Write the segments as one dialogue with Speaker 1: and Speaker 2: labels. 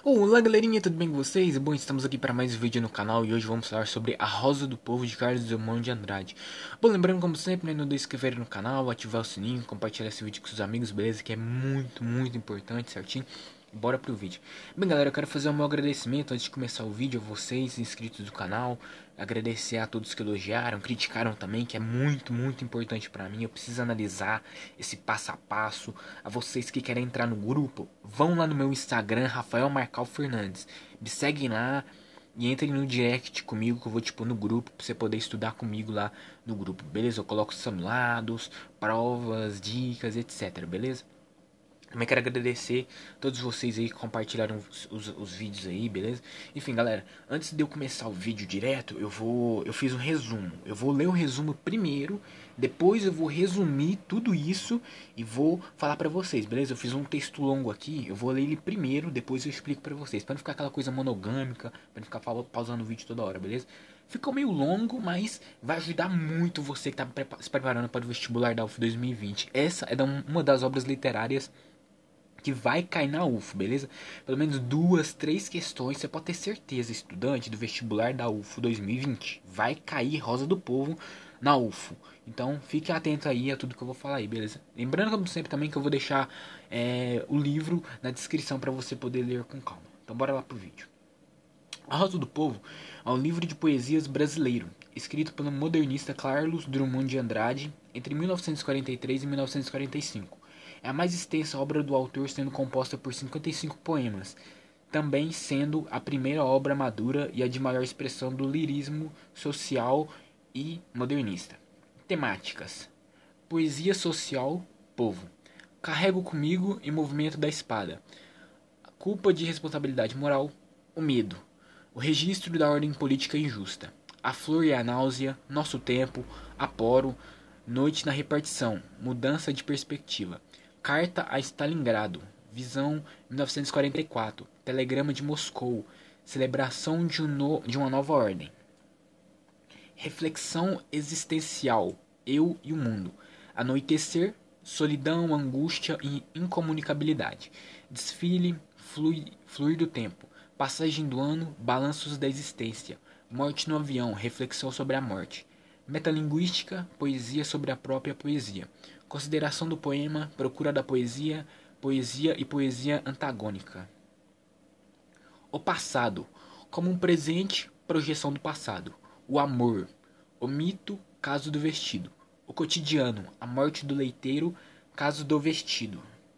Speaker 1: Olá galerinha, tudo bem com vocês? Bom, estamos aqui para mais um vídeo no canal e hoje vamos falar sobre A Rosa do Povo de Carlos Drummond de Andrade. Bom, lembrando como sempre, né, não deixe de se inscrever no canal, ativar o sininho, compartilhar esse vídeo com seus amigos, beleza? Que é muito importante, certinho? Bora pro vídeo. Bem galera, eu quero fazer o meu agradecimento antes de começar o vídeo a vocês, inscritos do canal. Agradecer a todos que elogiaram, criticaram também, que é muito importante pra mim. Eu preciso analisar esse passo a passo. A vocês que querem entrar no grupo, vão lá no meu Instagram, Rafael Marcal Fernandes. Me seguem lá e entrem no direct comigo que eu vou tipo no grupo pra você poder estudar comigo lá no grupo, beleza? Eu coloco simulados, provas, dicas, etc, beleza? Também quero agradecer a todos vocês aí que compartilharam os vídeos aí, beleza? Enfim, galera, antes de eu começar o vídeo direto, eu fiz um resumo. Eu vou ler o resumo primeiro, depois eu vou resumir tudo isso e vou falar pra vocês, beleza? Eu fiz um texto longo aqui, eu vou ler ele primeiro, depois eu explico pra vocês, pra não ficar aquela coisa monogâmica, pra não ficar pausando o vídeo toda hora, beleza? Ficou meio longo, mas vai ajudar muito você que tá se preparando para o vestibular da UF 2020. Essa é uma das obras literárias que vai cair na UFO, beleza? Pelo menos duas, três questões, você pode ter certeza, estudante do vestibular da UFO 2020. Vai cair Rosa do Povo na UFO. Então fique atento aí a tudo que eu vou falar aí, beleza? Lembrando, como sempre, também que eu vou deixar o livro na descrição para você poder ler com calma. Então bora lá pro vídeo. A Rosa do Povo é um livro de poesias brasileiro, escrito pelo modernista Carlos Drummond de Andrade entre 1943 e 1945. É a mais extensa obra do autor, sendo composta por 55 poemas, também sendo a primeira obra madura e a de maior expressão do lirismo social e modernista. Temáticas: poesia social, povo. Carrego comigo e movimento da espada. A culpa de responsabilidade moral, o medo. O registro da ordem política injusta. A flor e a náusea, nosso tempo, aporo, noite na repartição, mudança de perspectiva. Carta a Stalingrado, visão 1944, telegrama de Moscou, celebração de uma nova ordem. Reflexão existencial, eu e o mundo. Anoitecer, solidão, angústia e incomunicabilidade. Desfile, fluir do tempo. Passagem do ano, balanços da existência. Morte no avião, reflexão sobre a morte. Metalinguística, poesia sobre a própria poesia. Consideração do poema, procura da poesia, poesia e poesia antagônica. O passado, como um presente, projeção do passado. O amor, o mito, caso do vestido. O cotidiano, a morte do leiteiro, caso do vestido.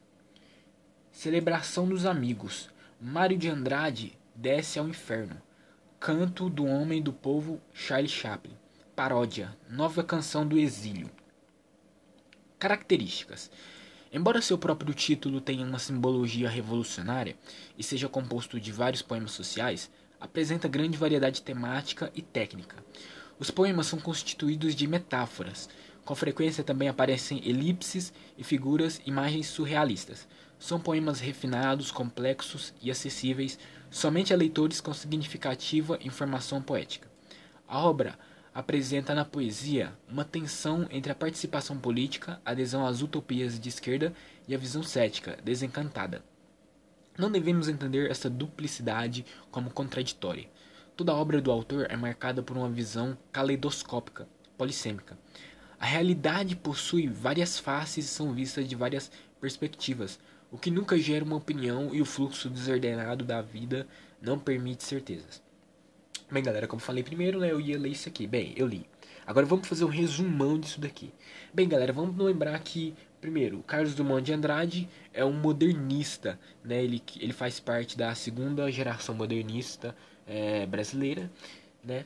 Speaker 1: Celebração dos amigos. Mário de Andrade desce ao inferno. Canto do homem do povo, Charlie Chaplin. Paródia, nova canção do exílio. Características. Embora seu próprio título tenha uma simbologia revolucionária e seja composto de vários poemas sociais, apresenta grande variedade temática e técnica. Os poemas são constituídos de metáforas. Com frequência também aparecem elipses e figuras, imagens surrealistas. São poemas refinados, complexos e acessíveis somente a leitores com significativa informação poética. A obra apresenta na poesia uma tensão entre a participação política, a adesão às utopias de esquerda e a visão cética, desencantada. Não devemos entender essa duplicidade como contraditória. Toda a obra do autor é marcada por uma visão caleidoscópica, polissêmica. A realidade possui várias faces e são vistas de várias perspectivas, o que nunca gera uma opinião e o fluxo desordenado da vida não permite certezas. Bem, galera, como falei primeiro, né, eu ia ler isso aqui. Bem, eu li. Agora vamos fazer um resumão disso daqui. Bem, galera, vamos lembrar que, primeiro, o Carlos Drummond de Andrade é um modernista, né? Ele faz parte da segunda geração modernista brasileira, né?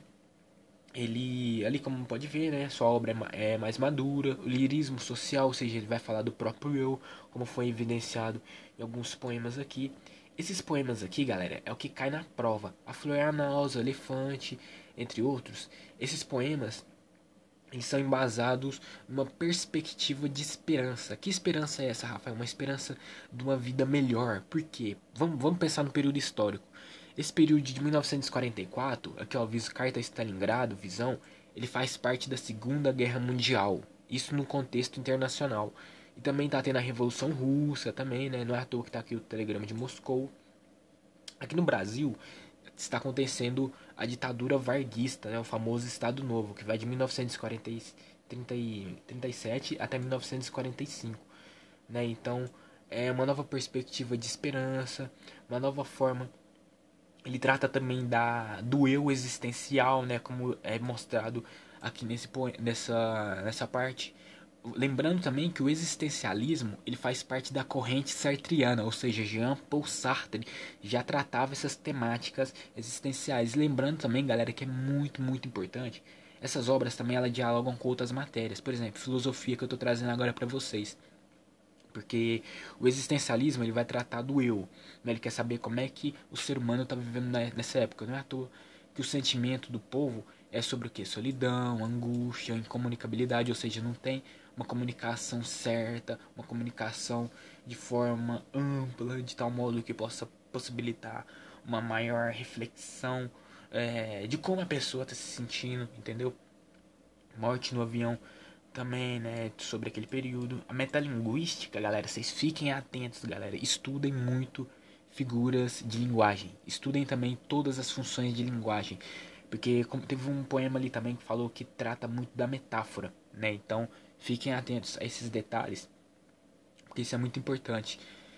Speaker 1: Ele, ali como pode ver, né, sua obra é mais madura, o lirismo social, ou seja, ele vai falar do próprio eu, como foi evidenciado em alguns poemas aqui. Esses poemas aqui, galera, é o que cai na prova. A Flor é a Náusea, o Elefante, entre outros. Esses poemas, eles são embasados numa perspectiva de esperança. Que esperança é essa, Rafael? Uma esperança de uma vida melhor. Por quê? Vamos pensar no período histórico. Esse período de 1944, aqui ó, Carta a Stalingrado, Visão, ele faz parte da Segunda Guerra Mundial. Isso no contexto internacional. E também tá tendo a Revolução Russa também, né? Não é à toa que tá aqui o telegrama de Moscou. Aqui no Brasil está acontecendo a ditadura varguista, né, o famoso Estado Novo, que vai de 1937 até 1945, né? Então é uma nova perspectiva de esperança, uma nova forma. Ele trata também do eu existencial, né, como é mostrado aqui nessa parte. Lembrando também que o existencialismo ele faz parte da corrente sartriana, ou seja, Jean-Paul Sartre já tratava essas temáticas existenciais. Lembrando também, galera, que é muito, muito importante, essas obras também elas dialogam com outras matérias. Por exemplo, filosofia que eu estou trazendo agora para vocês. Porque o existencialismo ele vai tratar do eu, né? Ele quer saber como é que o ser humano está vivendo nessa época. Não é à toa que o sentimento do povo é sobre o que? Solidão, angústia, incomunicabilidade, ou seja, não tem uma comunicação certa, uma comunicação de forma ampla, de tal modo que possa possibilitar uma maior reflexão de como a pessoa está se sentindo, entendeu? Morte no avião também, né, sobre aquele período. A metalinguística, galera, vocês fiquem atentos, galera. Estudem muito figuras de linguagem. Estudem também todas as funções de linguagem. Porque teve um poema ali também que falou que trata muito da metáfora, né? Então, fiquem atentos a esses detalhes, porque isso é muito importante.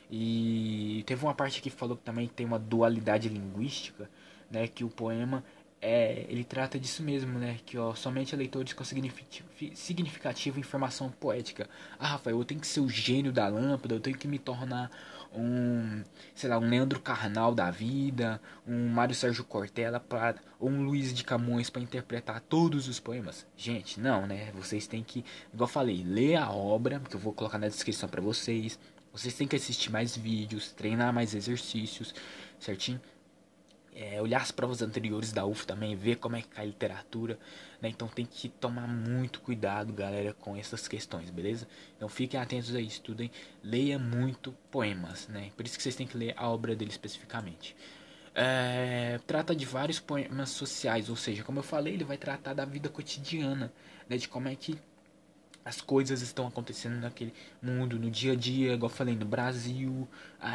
Speaker 1: E teve uma parte que falou que também tem uma dualidade linguística, né, que o poema ele trata disso mesmo, né, que ó, somente leitores com significativa informação poética. Ah, Rafael, eu tenho que ser o gênio da lâmpada, eu tenho que me tornar um, sei lá, um Leandro Carnal da vida, um Mário Sérgio Cortella ou um Luiz de Camões para interpretar todos os poemas. Gente, não, né? Vocês têm que, igual eu falei, ler a obra, que eu vou colocar na descrição para vocês. Vocês têm que assistir mais vídeos, treinar mais exercícios, certinho? Olhar as provas anteriores da UF também, ver como é que cai a literatura, né? Então tem que tomar muito cuidado, galera, com essas questões, beleza? Então fiquem atentos aí, estudem, leia muito poemas, né? Por isso que vocês têm que ler a obra dele especificamente. Trata de vários poemas sociais, ou seja, como eu falei, ele vai tratar da vida cotidiana, né? De como é que as coisas estão acontecendo naquele mundo, no dia a dia, igual eu falei, no Brasil,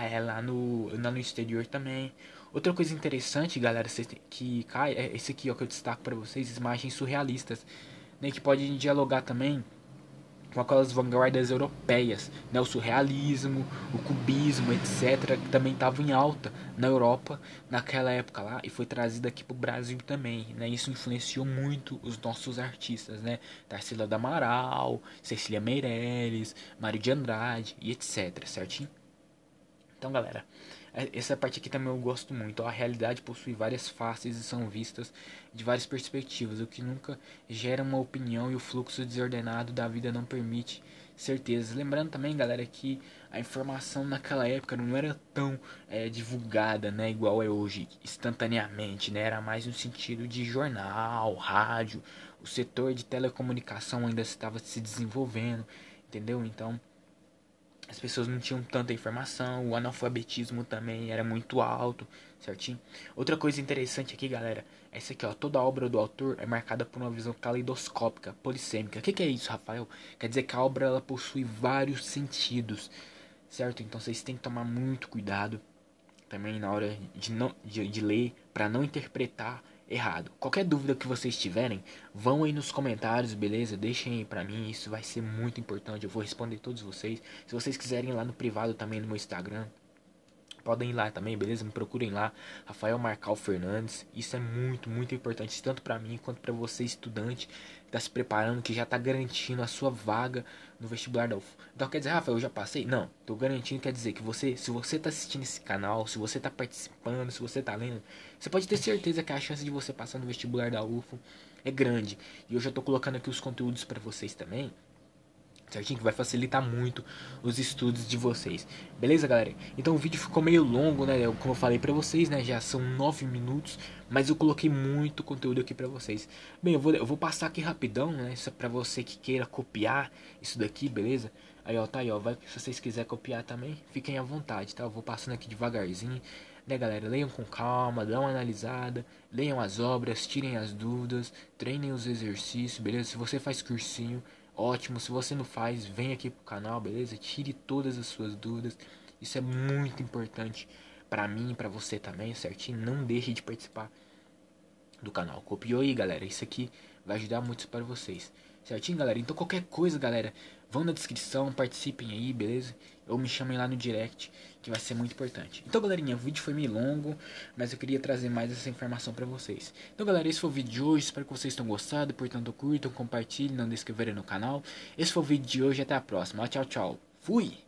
Speaker 1: lá no exterior também. Outra coisa interessante, galera, que cai, é esse aqui ó, que eu destaco para vocês, imagens surrealistas, né, que podem dialogar também com aquelas vanguardas europeias, né, o surrealismo, o cubismo, etc, que também estavam em alta na Europa naquela época lá e foi trazido aqui para o Brasil também, né? Isso influenciou muito os nossos artistas, né? Tarsila do Amaral, Cecília Meirelles, Mário de Andrade e etc, certinho? Então, galera, essa parte aqui também eu gosto muito. A realidade possui várias faces e são vistas de várias perspectivas, o que nunca gera uma opinião e o fluxo desordenado da vida não permite certezas. Lembrando também, galera, que a informação naquela época não era tão divulgada, né, igual é hoje, instantaneamente, né? Era mais no sentido de jornal, rádio. O setor de telecomunicação ainda estava se desenvolvendo, entendeu? Então as pessoas não tinham tanta informação, o analfabetismo também era muito alto, certinho? Outra coisa interessante aqui, galera, é isso aqui, ó. Toda a obra do autor é marcada por uma visão caleidoscópica, polissêmica. O que é isso, Rafael? Quer dizer que a obra ela possui vários sentidos, certo? Então vocês têm que tomar muito cuidado também na hora de ler para não interpretar errado. Qualquer dúvida que vocês tiverem, vão aí nos comentários, beleza? Deixem aí pra mim, isso vai ser muito importante. Eu vou responder todos vocês. Se vocês quiserem ir lá no privado também no meu Instagram, podem ir lá também, beleza? Me procurem lá, Rafael Marcal Fernandes. Isso é muito, muito importante, tanto para mim quanto para você, estudante, que está se preparando, que já está garantindo a sua vaga no vestibular da UF. Então quer dizer, Rafael, eu já passei? Não, tô garantindo, quer dizer que você, se você tá assistindo esse canal, se você tá participando, se você tá lendo, você pode ter certeza que a chance de você passar no vestibular da UF é grande. E eu já tô colocando aqui os conteúdos para vocês também, certinho? Que vai facilitar muito os estudos de vocês. Beleza, galera? Então o vídeo ficou meio longo, né? Como eu falei pra vocês, né? Já são 9 minutos, mas eu coloquei muito conteúdo aqui pra vocês. Bem, eu vou passar aqui rapidão, né? Isso é pra você que queira copiar isso daqui, beleza? Aí, ó, tá aí, ó. Se vocês quiserem copiar também, fiquem à vontade, tá? Eu vou passando aqui devagarzinho, né, galera? Leiam com calma, dão uma analisada, leiam as obras, tirem as dúvidas, treinem os exercícios, beleza? Se você faz cursinho, ótimo. Se você não faz, vem aqui pro canal, beleza? Tire todas as suas dúvidas. Isso é muito importante pra mim e pra você também, certinho? Não deixe de participar do canal. Copiou aí, galera? Isso aqui vai ajudar muito para vocês. Certinho, galera? Então qualquer coisa, galera, vão na descrição, participem aí, beleza? Ou me chamem lá no direct, que vai ser muito importante. Então, galerinha, o vídeo foi meio longo, mas eu queria trazer mais essa informação para vocês. Então, galera, esse foi o vídeo de hoje. Espero que vocês tenham gostado. Portanto, curtam, compartilhem, não se inscreverem no canal. Esse foi o vídeo de hoje. Até a próxima. Tchau, tchau. Fui!